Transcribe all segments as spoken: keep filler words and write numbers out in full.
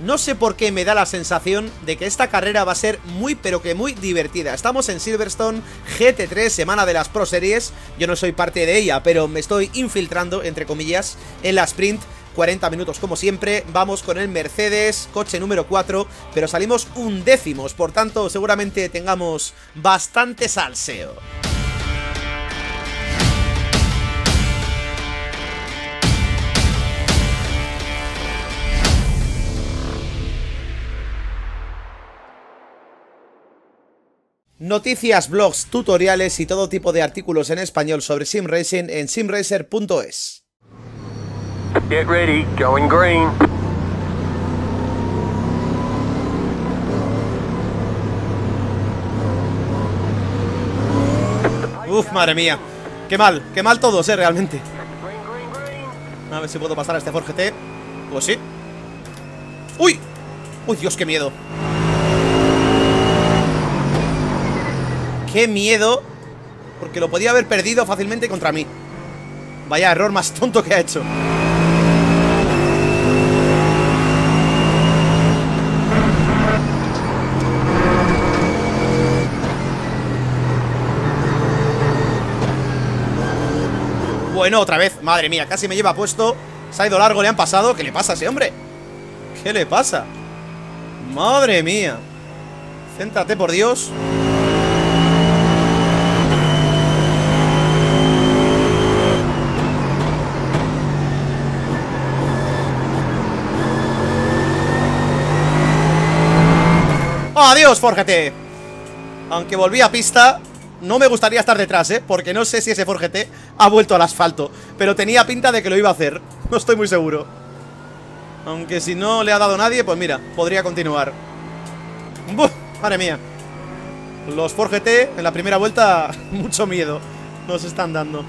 No sé por qué me da la sensación de que esta carrera va a ser muy pero que muy divertida. Estamos en Silverstone G T tres, semana de las Pro Series. Yo no soy parte de ella, pero me estoy infiltrando, entre comillas, en la sprint. cuarenta minutos como siempre, vamos con el Mercedes, coche número cuatro, pero salimos undécimos, por tanto seguramente tengamos bastante salseo. Noticias, blogs, tutoriales y todo tipo de artículos en español sobre Sim Racing en simracer punto es. Get ready, going green. Uf, madre mía. Qué mal, qué mal todos, eh, realmente. A ver si puedo pasar a este Ford G T. Pues sí. ¡Uy! ¡Uy, Dios, qué miedo! ¡Qué miedo! Porque lo podía haber perdido fácilmente contra mí. Vaya error más tonto que ha hecho. Bueno, otra vez, madre mía, casi me lleva puesto. Se ha ido largo, le han pasado. ¿Qué le pasa a ese hombre? ¿Qué le pasa? Madre mía. Céntrate, por Dios. ¡Adiós, Ford G T! Aunque volví a pista, no me gustaría estar detrás, ¿eh? Porque no sé si ese Ford G T ha vuelto al asfalto, pero tenía pinta de que lo iba a hacer. No estoy muy seguro. Aunque si no le ha dado nadie, pues mira, podría continuar. ¡Buf! Madre mía. Los Ford G T en la primera vuelta, mucho miedo nos están dando.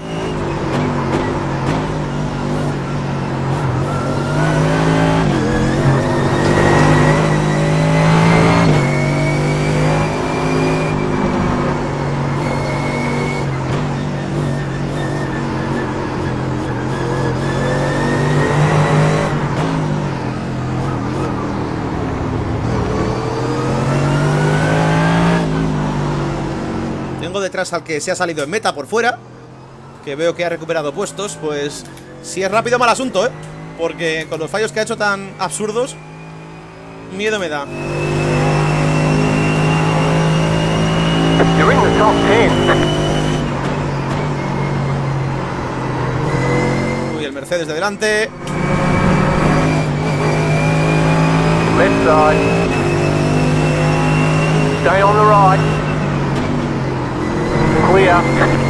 Detrás al que se ha salido en meta por fuera, que veo que ha recuperado puestos. Pues si es rápido, mal asunto, ¿eh? Porque con los fallos que ha hecho tan absurdos, miedo me da. Uy, el Mercedes de delante. Left side. Stay on the right. Clear.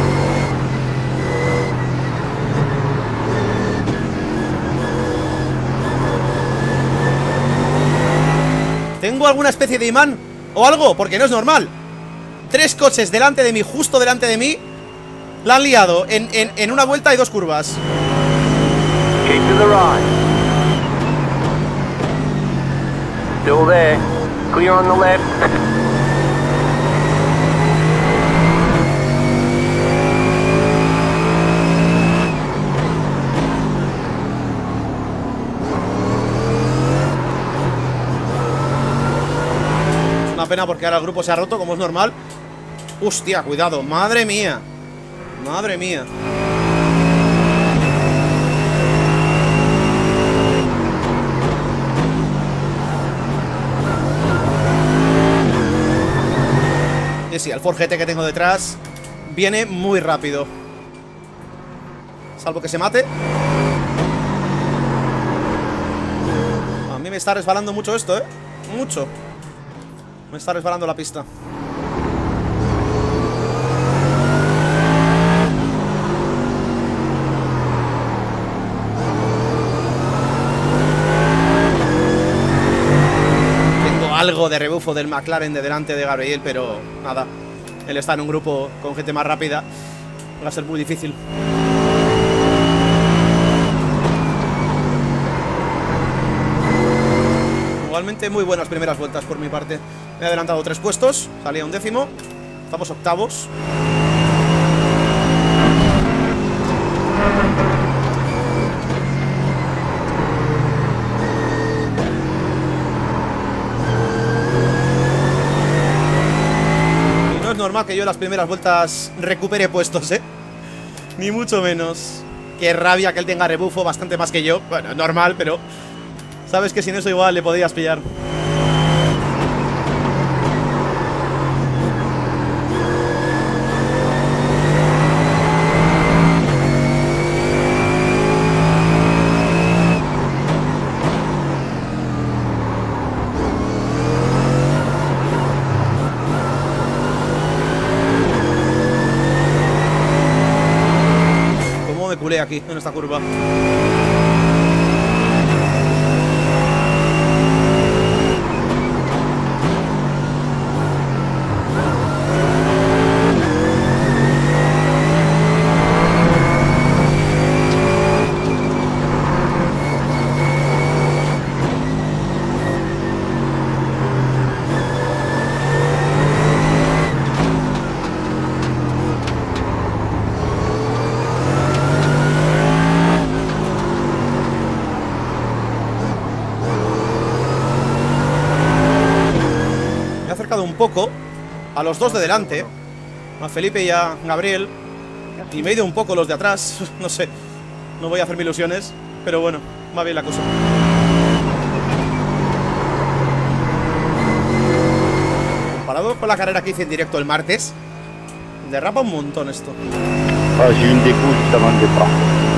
¿Tengo alguna especie de imán o algo? Porque no es normal. Tres coches delante de mí, justo delante de mí. La han liado en, en, en una vuelta y dos curvas. Keep to the right. Still there. Clear on the left. Pena porque ahora el grupo se ha roto, como es normal. Hostia, cuidado, madre mía. Madre mía. Y sí, el Ford G T que tengo detrás viene muy rápido. Salvo que se mate. A mí me está resbalando mucho esto, ¿eh? Mucho. Me está resbalando la pista. Tengo algo de rebufo del McLaren de delante de Gabriel, pero nada. Él está en un grupo con gente más rápida. Va a ser muy difícil. Igualmente muy buenas primeras vueltas por mi parte. Me he adelantado tres puestos, salía un décimo. Estamos octavos. normal que yo en las primeras vueltas recupere puestos, ¿eh? Ni mucho menos. Qué rabia que él tenga rebufo, bastante más que yo. Bueno, normal, pero sabes que sin eso igual le podías pillar. Aquí, en esta curva. Un poco a los dos de delante, a Felipe y a Gabriel, y me he ido un poco los de atrás. No sé, no voy a hacerme ilusiones, pero bueno, va bien la cosa. Comparado con la carrera que hice en directo el martes, derrapa un montón esto. Ah, j'ai une déco juste avant le départ.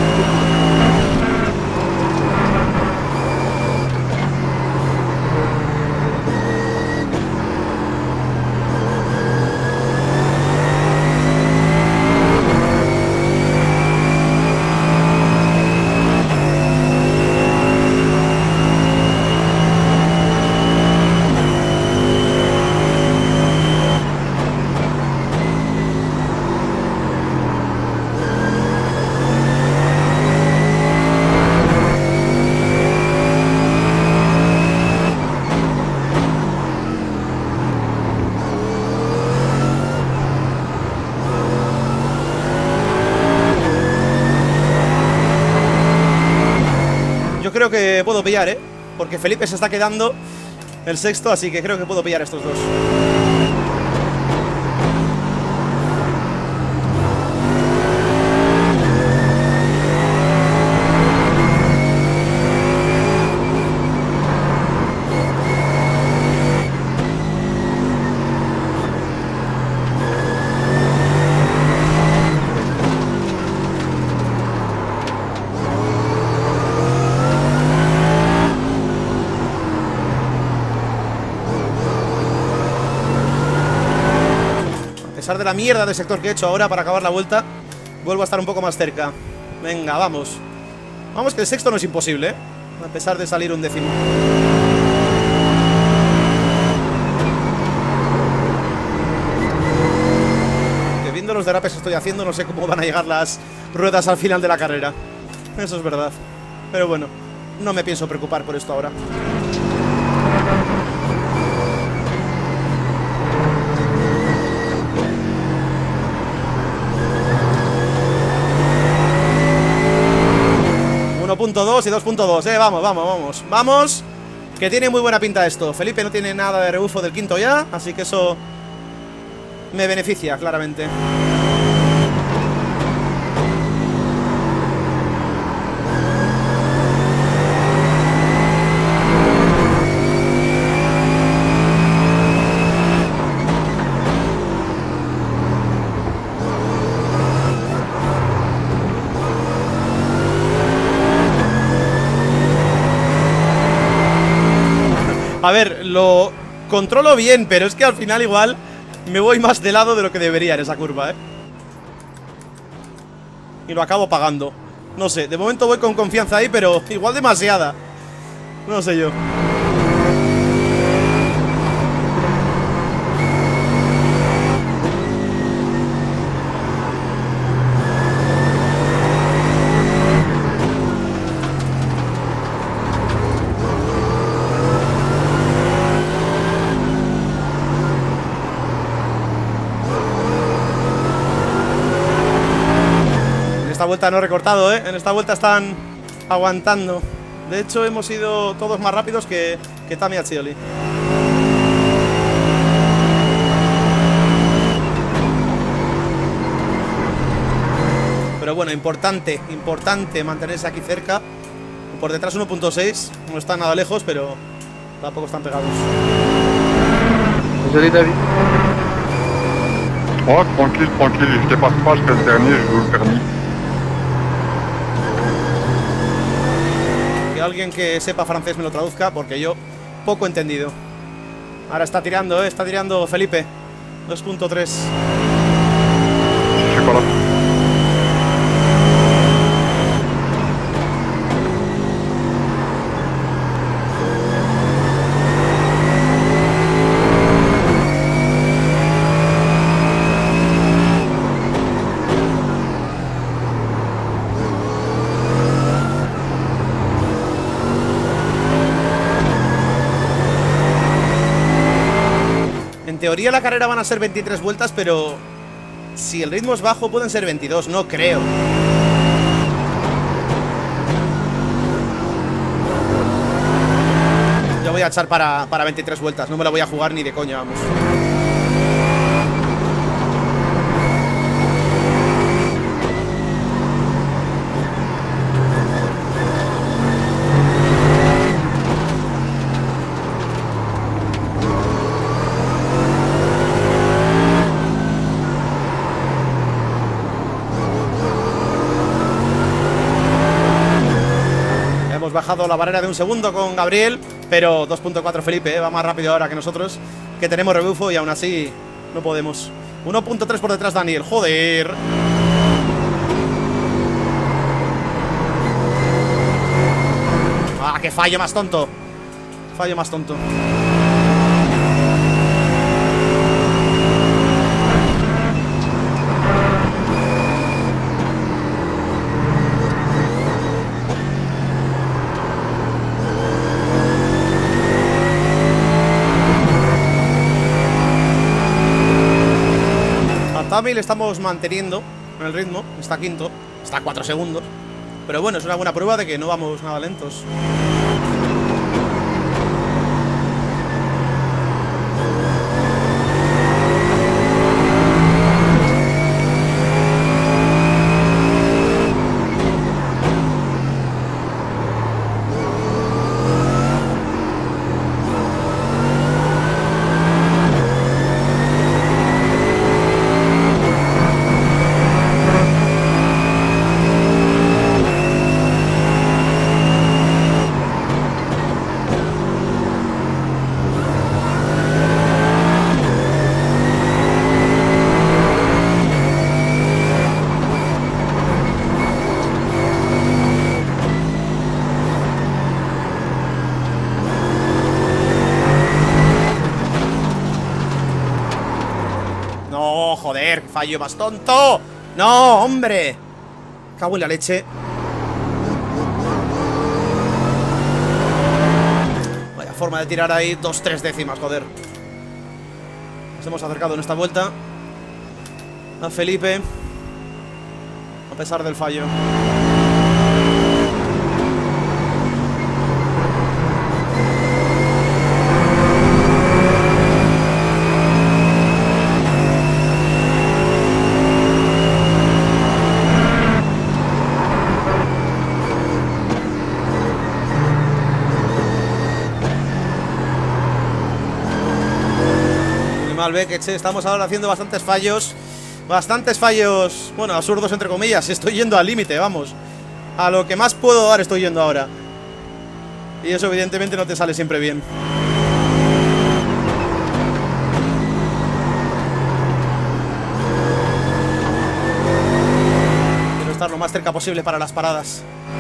Creo que puedo pillar, ¿eh? Porque Felipe se está quedando el sexto, así que creo que puedo pillar estos dos. A pesar de la mierda de sector que he hecho ahora para acabar la vuelta, vuelvo a estar un poco más cerca. Venga, vamos. Vamos, que el sexto no es imposible, ¿eh? A pesar de salir un décimo. Que viendo los derrapes que estoy haciendo, no sé cómo van a llegar las ruedas al final de la carrera. Eso es verdad. Pero bueno, no me pienso preocupar por esto ahora. uno punto dos y dos punto dos, eh, vamos, vamos, vamos. Vamos, que tiene muy buena pinta esto. Felipe no tiene nada de rebufo del quinto ya, así que eso me beneficia, claramente. A ver, lo controlo bien, pero es que al final igual me voy más de lado de lo que debería en esa curva, ¿eh? Y lo acabo pagando. No sé, de momento voy con confianza ahí, pero igual demasiada. No sé yo. En esta vuelta no he recortado, ¿eh? En esta vuelta están aguantando. De hecho, hemos ido todos más rápidos que, que Tami Accioli. Pero bueno, importante, importante mantenerse aquí cerca. Por detrás uno punto seis. No está nada lejos, pero tampoco están pegados. Désolé David. Oh, tranquille, tranquille, je dépasse pas, je fais le dernier, je joue le permis. Que alguien que sepa francés me lo traduzca, porque yo poco entendido. Ahora está tirando, ¿eh? Está tirando Felipe. dos punto tres. Je sais pas là. En teoría la carrera van a ser veintitrés vueltas, pero si el ritmo es bajo pueden ser veintidós, no creo. Yo voy a echar para, para veintitrés vueltas, no me la voy a jugar ni de coña, vamos. Bajado la barrera de un segundo con Gabriel, pero dos punto cuatro Felipe, ¿eh? Va más rápido ahora que nosotros, que tenemos rebufo y aún así no podemos. uno punto tres por detrás Daniel, joder. Ah, qué fallo más tonto. Fallo más tonto. Le estamos manteniendo en el ritmo, está quinto, está a cuatro segundos. Pero bueno, es una buena prueba de que no vamos nada lentos. Joder, fallo más tonto. No, hombre. Cago en la leche. Vaya forma de tirar ahí dos, tres décimas, joder. Nos hemos acercado en esta vuelta a Felipe, a pesar del fallo. Que che, estamos ahora haciendo bastantes fallos. Bastantes fallos, bueno, absurdos entre comillas. Estoy yendo al límite, vamos. A lo que más puedo dar estoy yendo ahora. Y eso evidentemente no te sale siempre bien. Quiero estar lo más cerca posible para las paradas.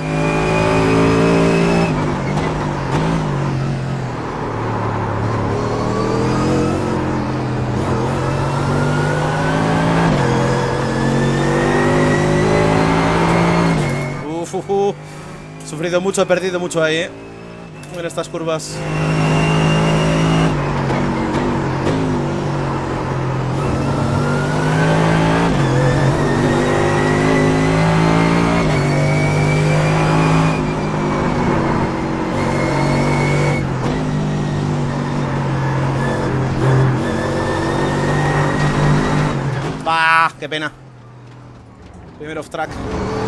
Uh, he sufrido mucho, he perdido mucho ahí, ¿eh? En estas curvas. Bah, qué pena. Primer off track.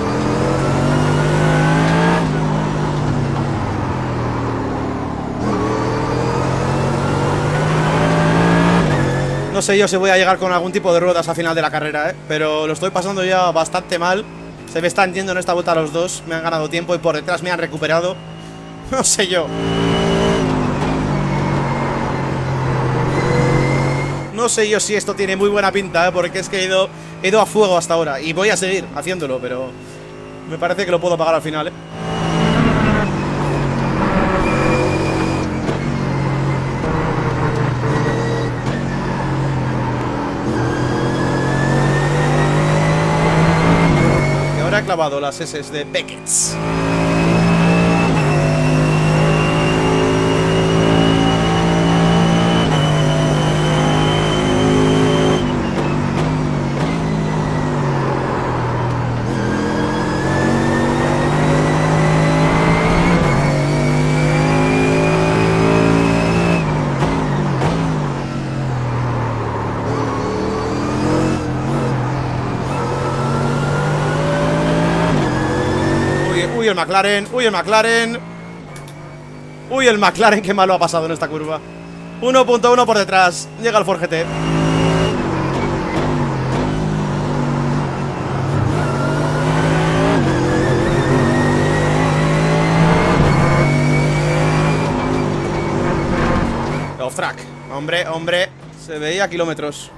No sé yo si voy a llegar con algún tipo de ruedas a final de la carrera, ¿eh? Pero lo estoy pasando ya bastante mal. Se me están yendo en esta vuelta los dos. Me han ganado tiempo y por detrás me han recuperado. No sé yo. No sé yo si esto tiene muy buena pinta, ¿eh? Porque es que he ido, he ido a fuego hasta ahora. Y voy a seguir haciéndolo, pero me parece que lo puedo pagar al final, ¿eh? Y ahora he clavado las S de Beckett's. Uy, el McLaren, uy, el McLaren. Uy, el McLaren, qué malo ha pasado en esta curva. uno punto uno por detrás. Llega el Ford G T. Off track. Hombre, hombre. Se veía a kilómetros.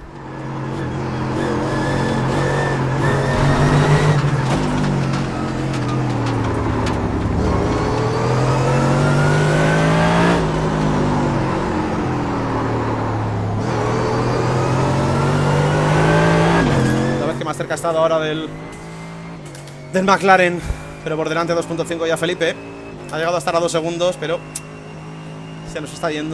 Más cerca ha estado ahora del Del McLaren. Pero por delante dos punto cinco ya Felipe. Ha llegado a estar a dos segundos, pero se nos está yendo.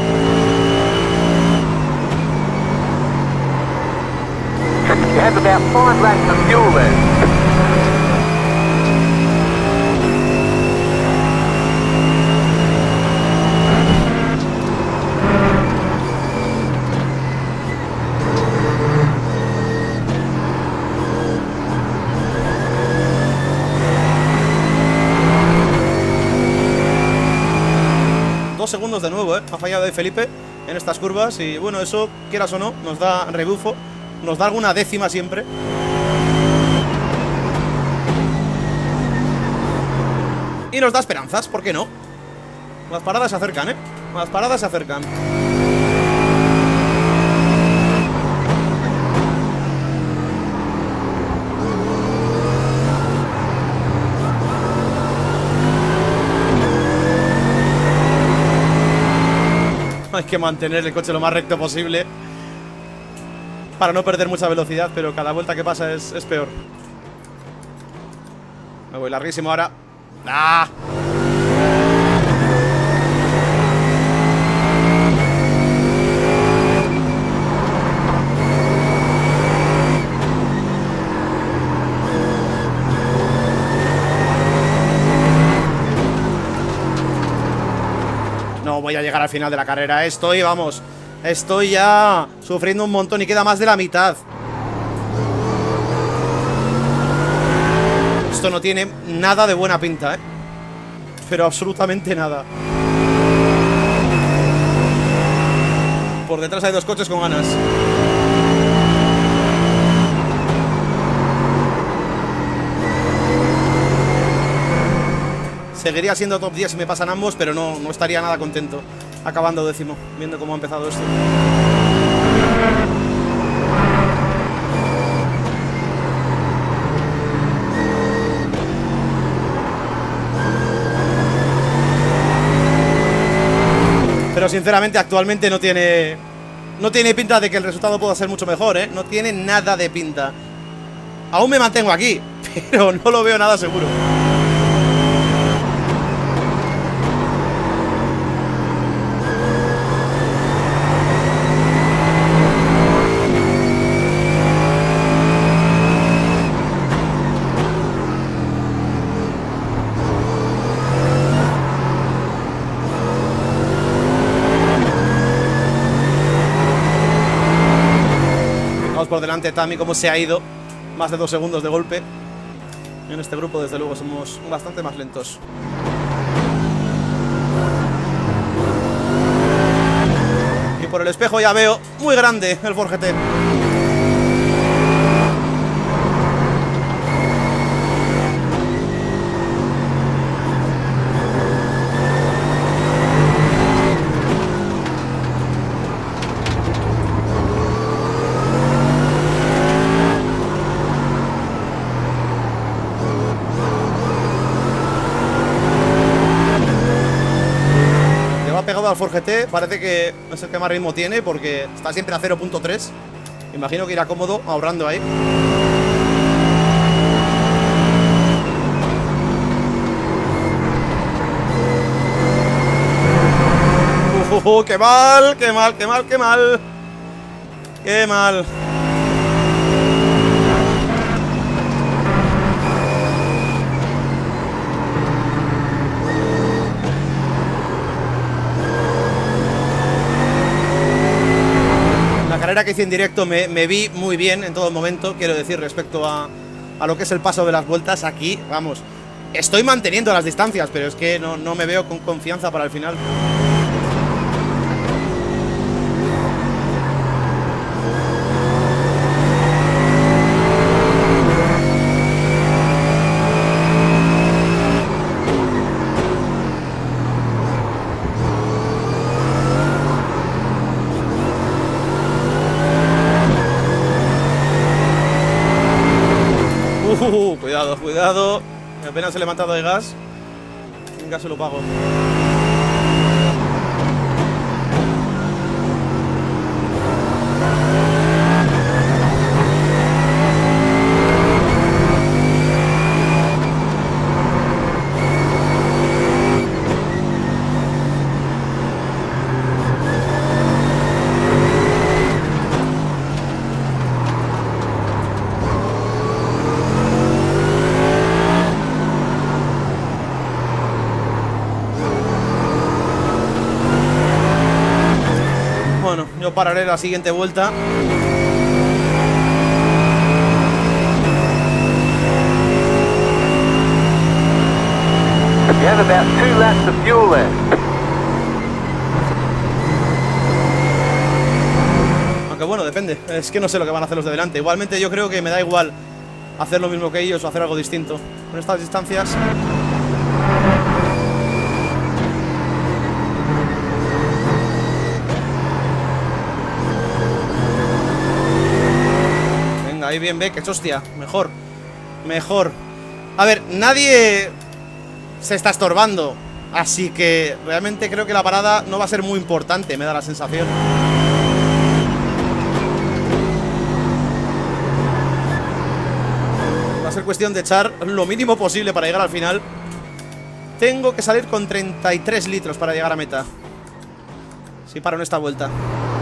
You have about five laps of fuel left. Dos segundos de nuevo, ¿eh? Ha fallado ahí Felipe en estas curvas. Y bueno, eso, quieras o no, nos da rebufo. Nos da alguna décima siempre. Y nos da esperanzas, ¿por qué no? Las paradas se acercan, ¿eh? Las paradas se acercan. Hay que mantener el coche lo más recto posible para no perder mucha velocidad, pero cada vuelta que pasa es, es peor. Me voy larguísimo ahora. ¡Ah! No voy a llegar al final de la carrera. Estoy, vamos, estoy ya sufriendo un montón y queda más de la mitad. Esto no tiene nada de buena pinta, ¿eh? Pero absolutamente nada. Por detrás hay dos coches con ganas. Seguiría siendo top diez si me pasan ambos, pero no, no estaría nada contento acabando décimo, viendo cómo ha empezado esto. Pero sinceramente actualmente no tiene No tiene pinta de que el resultado pueda ser mucho mejor, ¿eh? No tiene nada de pinta. Aún me mantengo aquí, pero no lo veo nada seguro. Por delante Tami cómo se ha ido. más de dos segundos de golpe. En este grupo, desde luego, somos bastante más lentos. Y por el espejo ya veo muy grande el Ford G T. Al Ford G T, parece que es el que más ritmo tiene porque está siempre a cero punto tres. Imagino que irá cómodo ahorrando ahí. Uh, uh, uh, ¡Qué mal! ¡Qué mal! ¡Qué mal! ¡Qué mal! ¡Qué mal! La carrera que hice en directo me, me vi muy bien en todo momento, quiero decir, respecto a, a lo que es el paso de las vueltas. Aquí, vamos, estoy manteniendo las distancias, pero es que no, no me veo con confianza para el final. Uh, cuidado, cuidado. Apenas he levantado de gas. En gas se lo pago. Bueno, yo pararé la siguiente vuelta. You have about two laps of fuel left. Aunque bueno, depende. Es que no sé lo que van a hacer los de delante. Igualmente yo creo que me da igual hacer lo mismo que ellos o hacer algo distinto. Con estas distancias. Venga, ahí bien, ve, que hostia. Mejor. Mejor. A ver, nadie se está estorbando. Así que realmente creo que la parada no va a ser muy importante, me da la sensación. Va a ser cuestión de echar lo mínimo posible para llegar al final. Tengo que salir con treinta y tres litros para llegar a meta. Si paro en esta vuelta.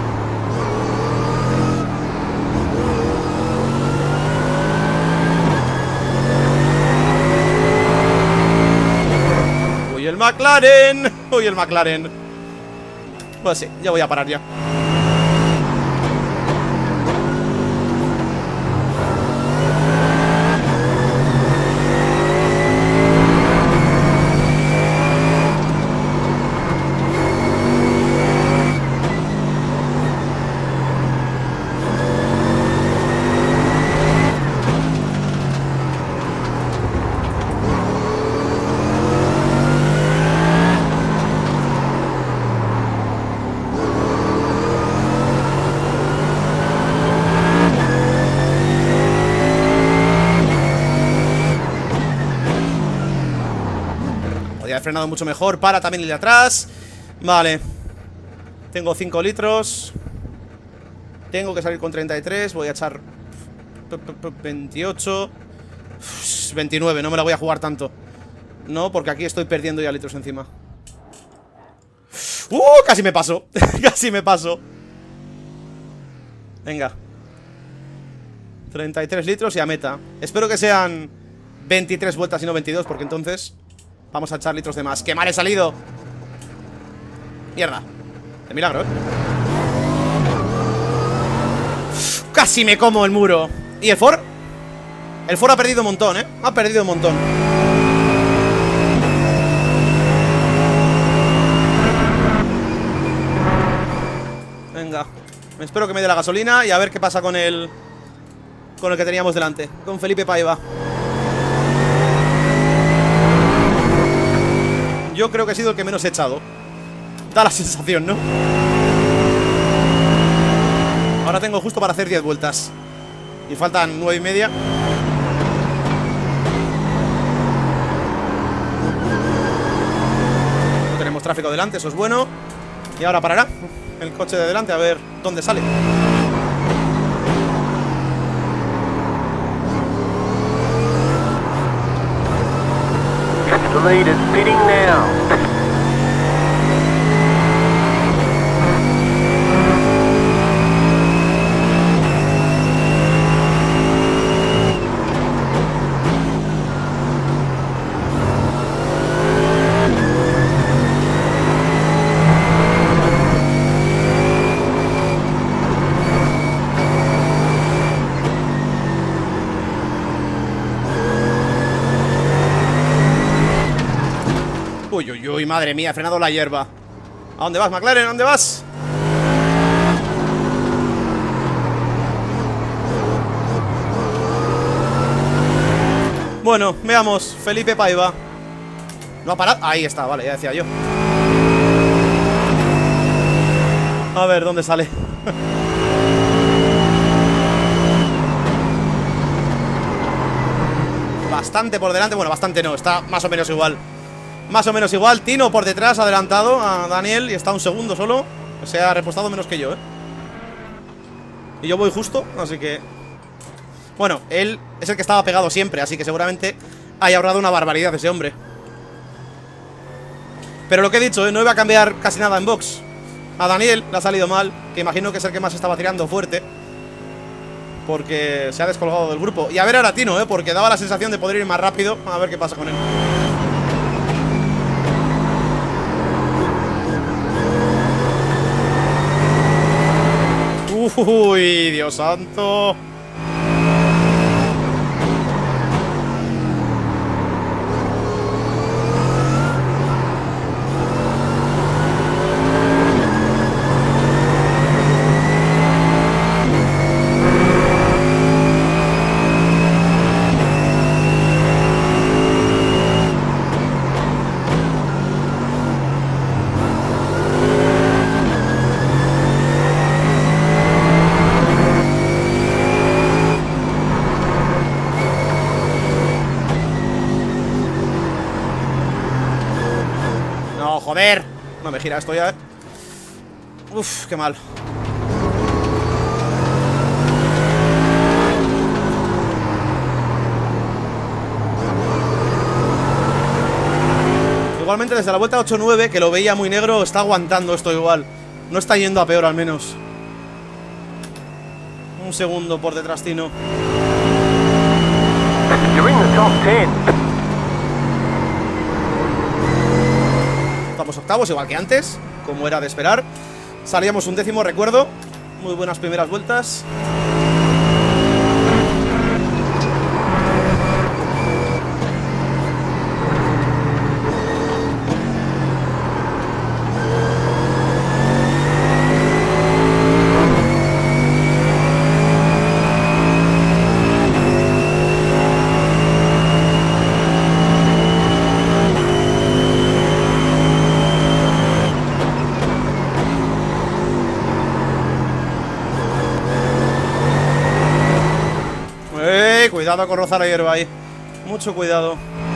Uy, el McLaren. Uy, el McLaren. Pues sí, ya voy a parar ya. He frenado mucho mejor. Para también el de atrás. Vale. Tengo cinco litros. Tengo que salir con treinta y tres. Voy a echar veintiocho. veintinueve. No me la voy a jugar tanto. No, porque aquí estoy perdiendo ya litros encima. ¡Uh! Casi me paso. Casi me paso. Venga. treinta y tres litros y a meta. Espero que sean veintitrés vueltas y no veintidós, porque entonces vamos a echar litros de más. ¡Qué mal he salido! Mierda. De milagro, ¿eh? Casi me como el muro. ¿Y el Ford? El Ford ha perdido un montón, ¿eh? Ha perdido un montón. Venga. Espero que me dé la gasolina y a ver qué pasa con el... Con el que teníamos delante. Con Felipe Paiva. Yo creo que he sido el que menos he echado. Da la sensación, ¿no? Ahora tengo justo para hacer diez vueltas. Y faltan nueve y media. No tenemos tráfico delante, eso es bueno. Y ahora parará el coche de delante a ver dónde sale. The lead is pitting now. Uy, uy, uy, madre mía, he frenado la hierba. ¿A dónde vas, McLaren? ¿A dónde vas? Bueno, veamos, Felipe Paiva. No ha parado, ahí está, vale, ya decía yo. A ver, ¿dónde sale? Bastante por delante, bueno, bastante no, está más o menos igual. Más o menos igual, Tino por detrás, adelantado a Daniel y está un segundo solo. Se ha repostado menos que yo, ¿eh? Y yo voy justo, así que... Bueno, él es el que estaba pegado siempre, así que seguramente haya ahorrado una barbaridad ese hombre. Pero lo que he dicho, ¿eh? No iba a cambiar casi nada en box. A Daniel le ha salido mal, que imagino que es el que más estaba tirando fuerte, porque se ha descolgado del grupo. Y a ver ahora Tino, ¿eh? Porque daba la sensación de poder ir más rápido. A ver qué pasa con él. Uy, Dios santo. Joder, no me gira esto ya, ¿eh? Uf, qué mal. Igualmente desde la vuelta ocho nueve, que lo veía muy negro, está aguantando esto igual. No está yendo a peor al menos. Un segundo por detrás, Tino. You're in the top ten. Estamos octavos, igual que antes, como era de esperar. Salíamos un décimo, recuerdo. Muy buenas primeras vueltas. Cuidado con rozar la hierba ahí. Mucho cuidado.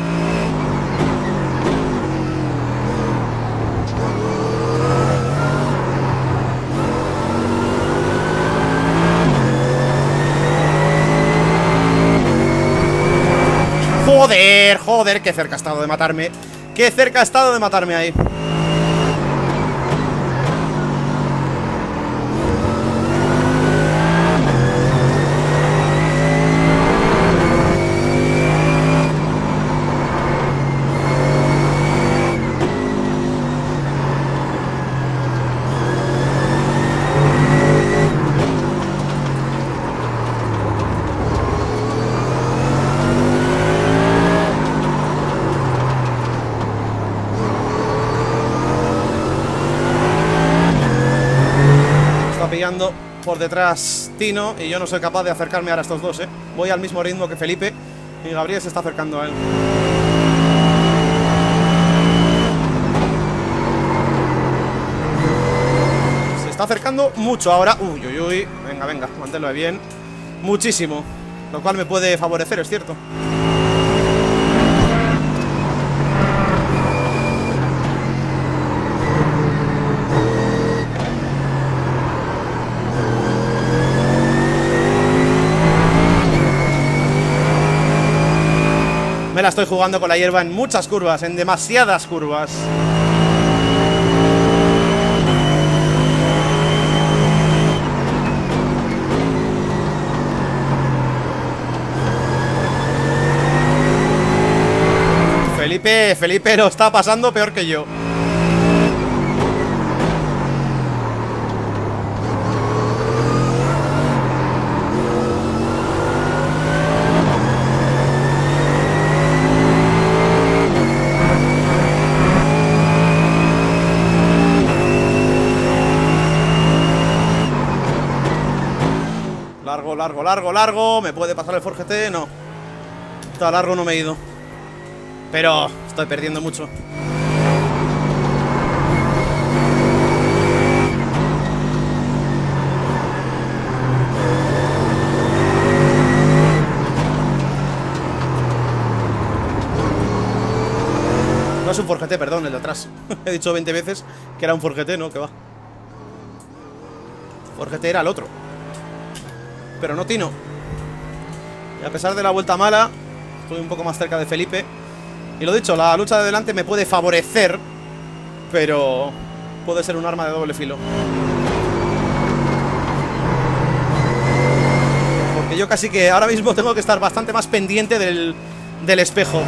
Joder, joder, qué cerca ha estado de matarme. Qué cerca ha estado de matarme ahí. pillando por detrás Tino y yo no soy capaz de acercarme ahora a estos dos, ¿eh? Voy al mismo ritmo que Felipe y Gabriel se está acercando a él. Se está acercando mucho ahora. Uy, uy, uy. Venga, venga, manténlo bien. Muchísimo. Lo cual me puede favorecer, es cierto. Me la estoy jugando con la hierba en muchas curvas, en demasiadas curvas. Felipe, Felipe lo está pasando peor que yo. Largo, largo, largo, largo. ¿Me puede pasar el Ford G T? No. Está largo, no me he ido. Pero estoy perdiendo mucho. No es un Ford G T, perdón, el de atrás. He dicho veinte veces que era un Ford G T, no, que va. Ford G T era el otro. Pero no Tino. Y a pesar de la vuelta mala, estoy un poco más cerca de Felipe. Y lo dicho, la lucha de delante me puede favorecer, pero puede ser un arma de doble filo. Porque yo casi que ahora mismo tengo que estar bastante más pendiente del, del espejo.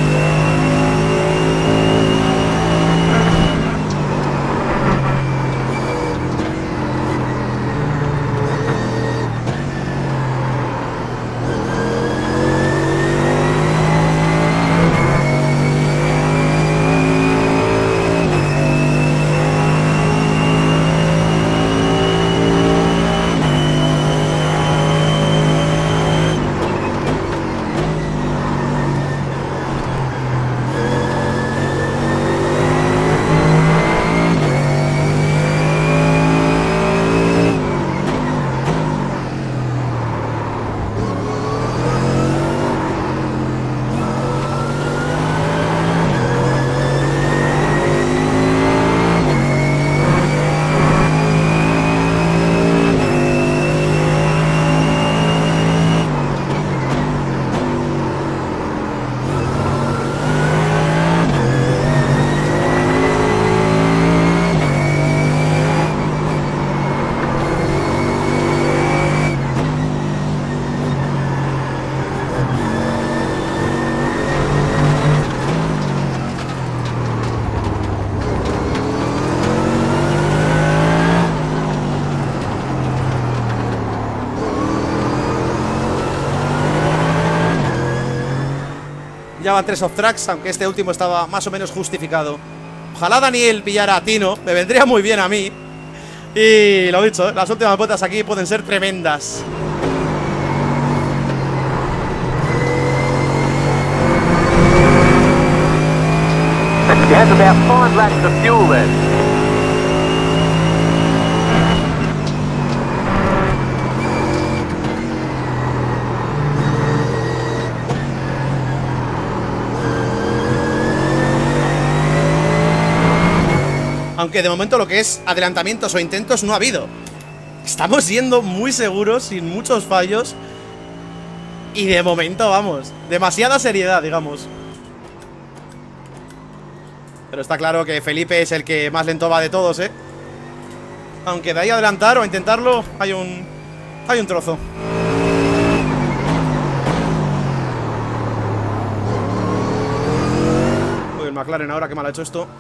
Ya van tres off-tracks, aunque este último estaba más o menos justificado. Ojalá Daniel pillara a Tino, me vendría muy bien a mí. Y lo dicho, las últimas vueltas aquí pueden ser tremendas. You have about five laps of fuel left. Aunque de momento lo que es adelantamientos o intentos no ha habido. Estamos yendo muy seguros, sin muchos fallos. Y de momento, vamos, demasiada seriedad, digamos. Pero está claro que Felipe es el que más lento va de todos, ¿eh? Aunque de ahí a adelantar o a intentarlo hay un... hay un trozo. Uy, el McLaren ahora, qué mal ha hecho esto.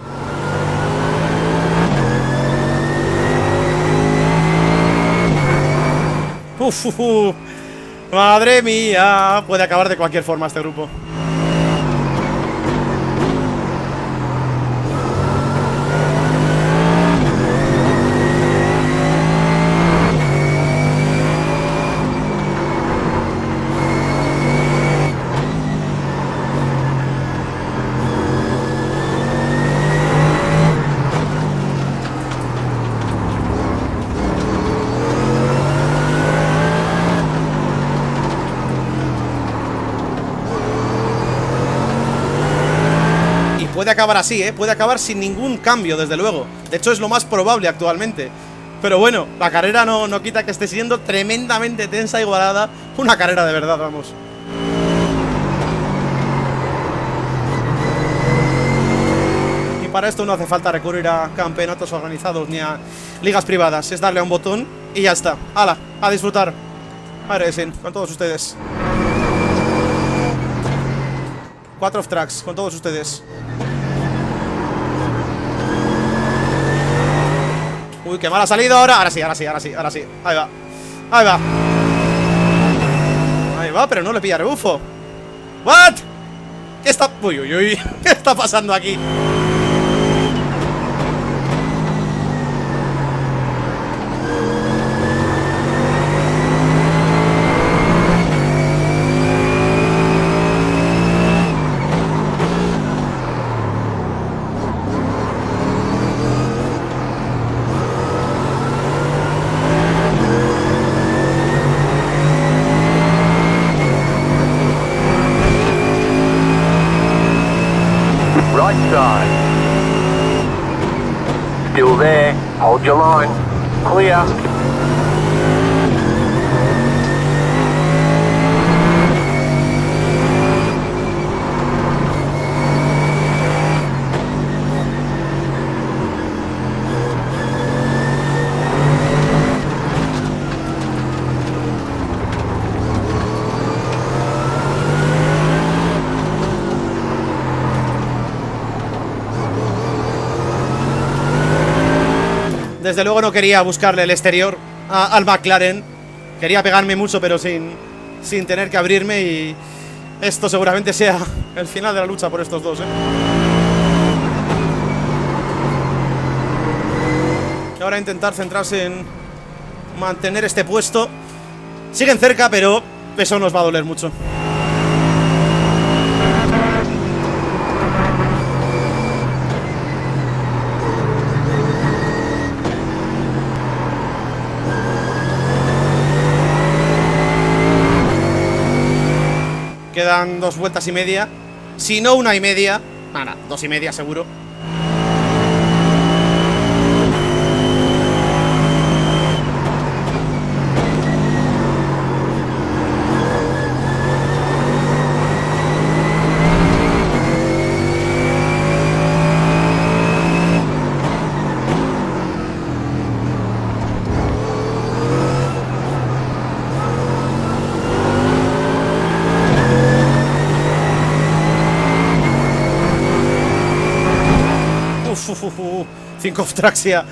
Uf, uf, uf. Madre mía. Puede acabar de cualquier forma este grupo. puede acabar así, ¿eh? Puede acabar sin ningún cambio, desde luego. De hecho, es lo más probable actualmente. Pero bueno, la carrera no, no quita que esté siendo tremendamente tensa e igualada. Una carrera de verdad, vamos. Y para esto no hace falta recurrir a campeonatos organizados ni a ligas privadas. Es darle a un botón y ya está. ¡Hala! A disfrutar. A Racing, con todos ustedes. Cuatro of Tracks, con todos ustedes. Uy, qué mal ha salido ahora. Ahora sí, ahora sí, ahora sí, ahora sí. Ahí va. Ahí va. Ahí va, pero no le pilla rebufo. ¿What? ¿Qué está? Uy, uy, uy. ¿Qué está pasando aquí? Right side. Still there. Hold your line. Clear. Desde luego no quería buscarle el exterior a, al McLaren. Quería pegarme mucho, pero sin, sin tener que abrirme. Y esto seguramente sea el final de la lucha por estos dos, ¿eh? Y ahora intentar centrarse en mantener este puesto. Siguen cerca, pero eso nos va a doler mucho. Quedan dos vueltas y media. Si no una y media. Nada, dos y media seguro. Cinco of Tracks ya.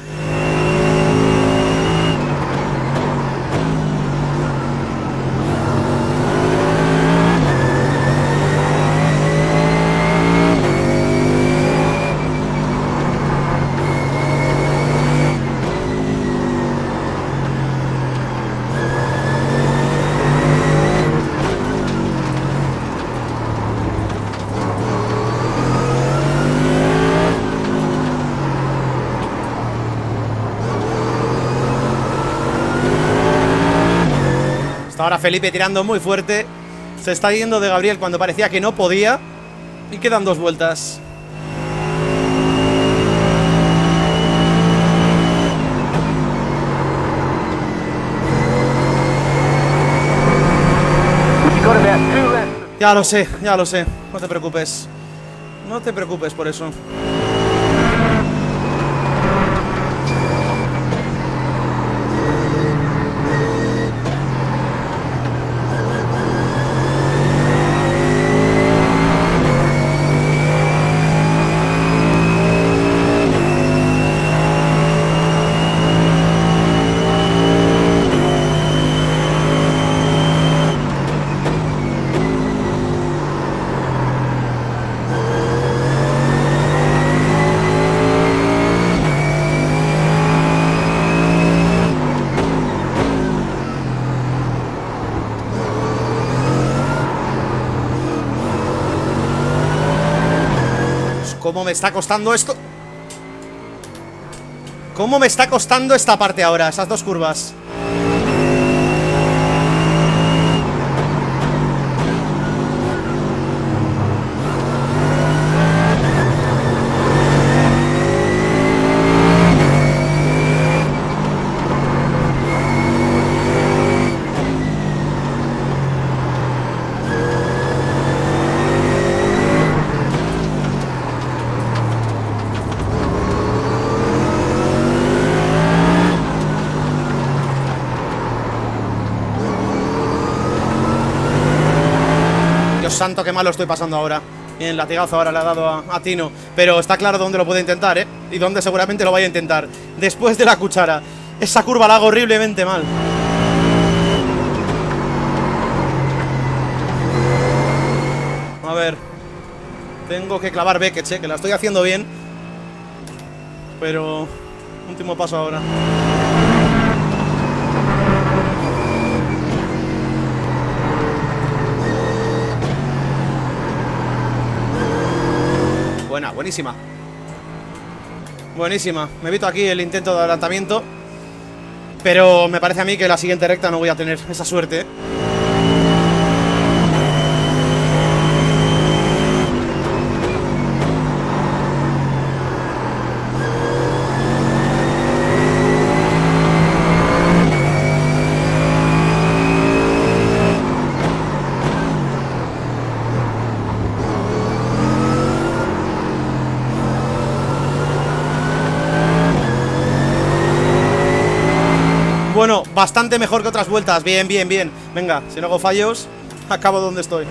Ahora Felipe tirando muy fuerte. Se está yendo de Gabriel cuando parecía que no podía. Y quedan dos vueltas. Ya lo sé, ya lo sé. No te preocupes. No te preocupes por eso. ¿Cómo me está costando esto? ¿Cómo me está costando esta parte ahora? Esas dos curvas. santo, qué mal lo estoy pasando ahora. Bien, latigazo ahora le ha dado a, a Tino. Pero está claro dónde lo puede intentar, ¿eh? Y dónde seguramente lo vaya a intentar. Después de la cuchara. Esa curva la hago horriblemente mal. A ver. Tengo que clavar Beckett, ¿eh? Que la estoy haciendo bien. Pero... último paso ahora. Buena, buenísima. Buenísima. Me evito aquí el intento de adelantamiento. Pero me parece a mí que la siguiente recta no voy a tener esa suerte, ¿eh? Bueno, bastante mejor que otras vueltas. Bien, bien, bien. Venga, si no hago fallos, acabo donde estoy.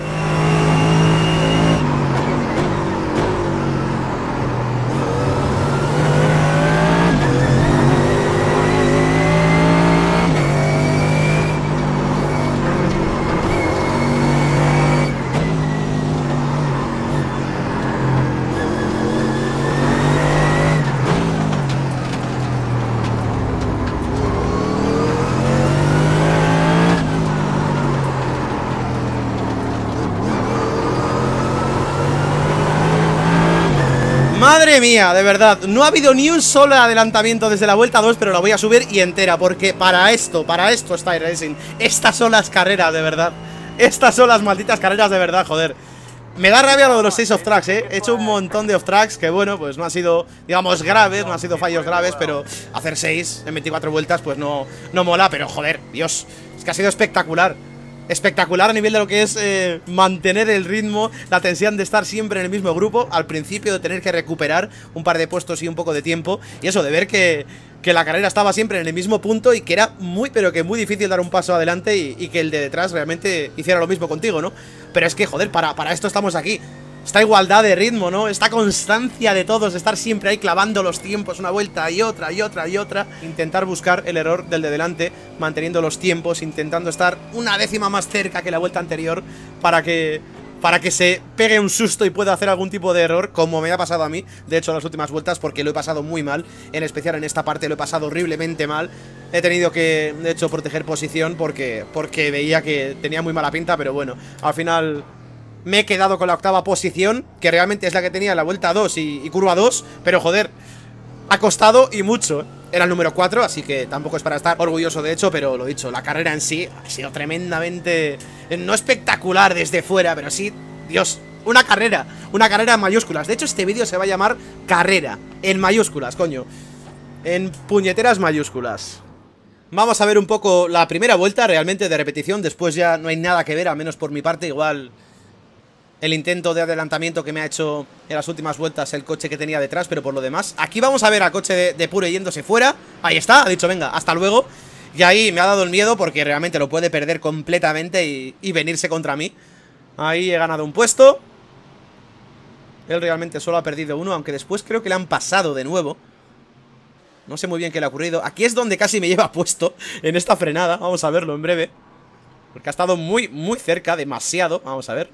Madre mía, de verdad, no ha habido ni un solo adelantamiento desde la vuelta dos, pero la voy a subir y entera, porque para esto, para esto está iRacing. Estas son las carreras, de verdad. Estas son las malditas carreras, de verdad, joder. Me da rabia lo de los seis off-tracks, eh. He hecho un montón de off-tracks que, bueno, pues no ha sido, digamos, graves, no han sido fallos graves, pero hacer seis en veinticuatro vueltas, pues no, no mola, pero joder, Dios, es que ha sido espectacular. Espectacular a nivel de lo que es eh, mantener el ritmo, la tensión de estar siempre en el mismo grupo. Al principio de tener que recuperar un par de puestos y un poco de tiempo. Y eso, de ver que, que la carrera estaba siempre en el mismo punto y que era muy, pero que muy difícil dar un paso adelante y, y que el de detrás realmente hiciera lo mismo contigo, ¿no? Pero es que, joder, para, para esto estamos aquí. Esta igualdad de ritmo, ¿no? Esta constancia de todos, estar siempre ahí clavando los tiempos, una vuelta y otra y otra y otra. Intentar buscar el error del de delante, manteniendo los tiempos, intentando estar una décima más cerca que la vuelta anterior para que, para que se pegue un susto y pueda hacer algún tipo de error, como me ha pasado a mí, de hecho, en las últimas vueltas, porque lo he pasado muy mal, en especial en esta parte lo he pasado horriblemente mal. He tenido que, de hecho, proteger posición porque, porque veía que tenía muy mala pinta, pero bueno, al final... me he quedado con la octava posición, que realmente es la que tenía en la vuelta dos y, y curva dos. Pero joder, ha costado y mucho. Era el número cuatro, así que tampoco es para estar orgulloso de hecho. Pero lo dicho, la carrera en sí ha sido tremendamente... no espectacular desde fuera, pero sí, Dios, una carrera. Una carrera en mayúsculas. De hecho este vídeo se va a llamar Carrera, en mayúsculas, coño. En puñeteras mayúsculas. Vamos a ver un poco la primera vuelta realmente de repetición. Después ya no hay nada que ver, al menos por mi parte. Igual... el intento de adelantamiento que me ha hecho en las últimas vueltas el coche que tenía detrás, pero por lo demás, aquí vamos a ver al coche de, de Pure yéndose fuera. Ahí está, ha dicho venga, hasta luego. Y ahí me ha dado el miedo porque realmente lo puede perder completamente y, y venirse contra mí. Ahí he ganado un puesto. Él realmente solo ha perdido uno, aunque después creo que le han pasado de nuevo. No sé muy bien qué le ha ocurrido. Aquí es donde casi me lleva puesto, en esta frenada. Vamos a verlo en breve, porque ha estado muy, muy cerca, demasiado. Vamos a ver.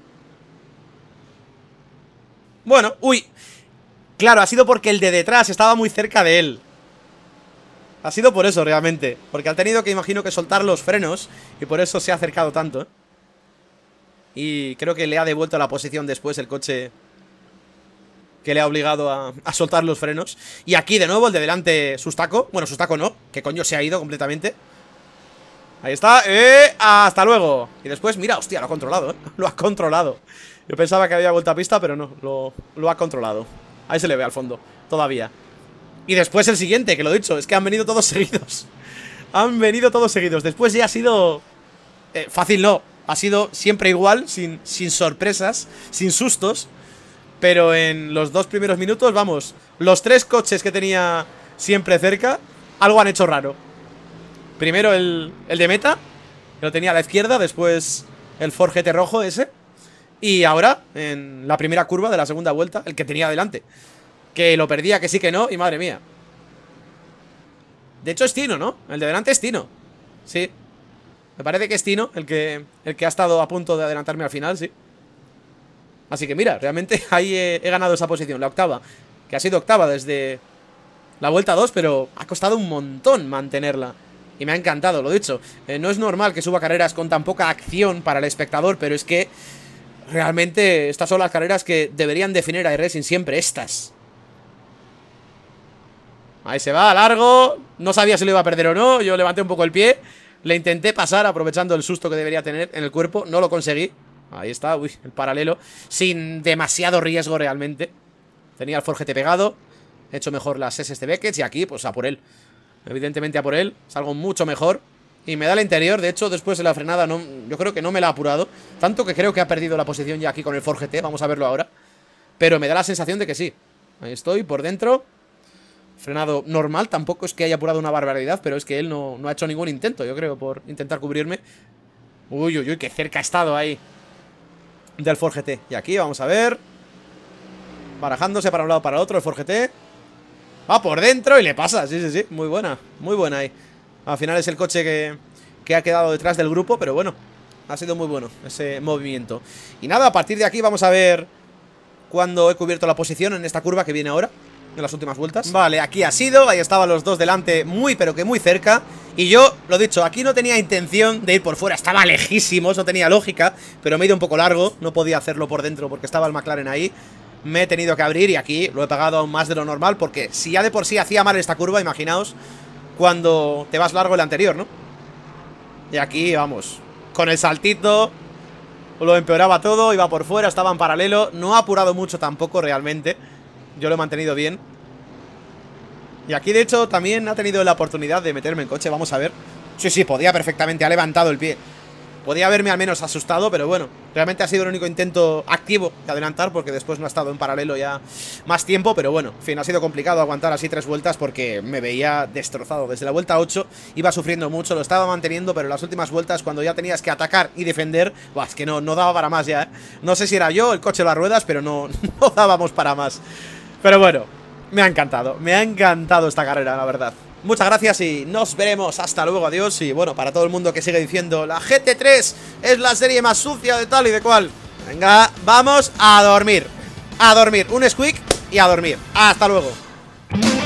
Bueno, uy. Claro, ha sido porque el de detrás estaba muy cerca de él. Ha sido por eso realmente. Porque ha tenido que, imagino que soltar los frenos. Y por eso se ha acercado tanto, ¿eh? Y creo que le ha devuelto la posición después el coche que le ha obligado a, a soltar los frenos. Y aquí de nuevo el de delante Sustaco. Bueno, Sustaco no, que coño se ha ido completamente. Ahí está, eh, hasta luego. Y después, mira, hostia, lo ha controlado, ¿eh? Lo ha controlado. Yo pensaba que había vuelto a pista, pero no, lo, lo ha controlado. Ahí se le ve al fondo, todavía. Y después el siguiente, que lo he dicho, es que han venido todos seguidos. Han venido todos seguidos. Después ya ha sido... Eh, fácil no, ha sido siempre igual, sin, sin sorpresas, sin sustos. Pero en los dos primeros minutos, vamos, los tres coches que tenía siempre cerca, algo han hecho raro. Primero el, el de meta, que lo tenía a la izquierda, después el Ford G T rojo ese. Y ahora, en la primera curva de la segunda vuelta, el que tenía delante, que lo perdía, que sí que no, y madre mía. De hecho es Tino, ¿no? El de delante es Tino. Sí. Me parece que es Tino el que, el que ha estado a punto de adelantarme al final, sí. Así que mira, realmente ahí he, he ganado esa posición, la octava. Que ha sido octava desde la vuelta dos, pero ha costado un montón mantenerla. Y me ha encantado, lo dicho. eh, No es normal que suba carreras con tan poca acción para el espectador, pero es que realmente estas son las carreras que deberían definir a iRacing siempre, estas. Ahí se va, largo. No sabía si lo iba a perder o no. Yo levanté un poco el pie. Le intenté pasar aprovechando el susto que debería tener en el cuerpo. No lo conseguí. Ahí está, uy, el paralelo. Sin demasiado riesgo realmente. Tenía el Ford G T pegado. He hecho mejor las S de Beckett. Y aquí, pues a por él. Evidentemente a por él. Salgo mucho mejor. Y me da el interior. De hecho, después de la frenada no, yo creo que no me la ha apurado. Tanto que creo que ha perdido la posición ya aquí con el Ford G T. Vamos a verlo ahora. Pero me da la sensación de que sí. Ahí estoy, por dentro. Frenado normal, tampoco es que haya apurado una barbaridad, pero es que él no, no ha hecho ningún intento, yo creo, por intentar cubrirme. Uy, uy, uy, qué cerca ha estado ahí del Ford G T. Y aquí vamos a ver, barajándose para un lado para el otro el Ford G T. Va por dentro y le pasa, sí, sí, sí, muy buena, muy buena ahí. Al final es el coche que, que ha quedado detrás del grupo, pero bueno, ha sido muy bueno ese movimiento. Y nada, a partir de aquí vamos a ver cuando he cubierto la posición en esta curva que viene ahora, en las últimas vueltas. Vale, aquí ha sido, ahí estaban los dos delante, muy pero que muy cerca. Y yo, lo dicho, aquí no tenía intención de ir por fuera, estaba lejísimos, no tenía lógica, pero me he ido un poco largo, no podía hacerlo por dentro porque estaba el McLaren ahí. Me he tenido que abrir y aquí lo he pagado aún más de lo normal, porque si ya de por sí hacía mal esta curva, imaginaos cuando te vas largo el anterior, ¿no? Y aquí, vamos, con el saltito lo empeoraba todo, iba por fuera, estaba en paralelo. No ha apurado mucho tampoco realmente. Yo lo he mantenido bien. Y aquí de hecho también ha tenido la oportunidad de meterme en coche, vamos a ver. Sí, sí, podía perfectamente, ha levantado el pie. Podía haberme al menos asustado, pero bueno, realmente ha sido el único intento activo de adelantar, porque después no ha estado en paralelo ya más tiempo. Pero bueno, en fin, ha sido complicado aguantar así tres vueltas porque me veía destrozado. Desde la vuelta ocho iba sufriendo mucho, lo estaba manteniendo, pero las últimas vueltas cuando ya tenías que atacar y defender, buah, es que no, no daba para más ya, ¿eh? No sé si era yo, el coche o las ruedas, pero no, no dábamos para más. Pero bueno, me ha encantado, me ha encantado esta carrera, la verdad. Muchas gracias y nos veremos. Hasta luego, adiós. Y bueno, para todo el mundo que sigue diciendo la G T tres es la serie más sucia de tal y de cual, venga, vamos a dormir. A dormir, un squeak y a dormir. Hasta luego.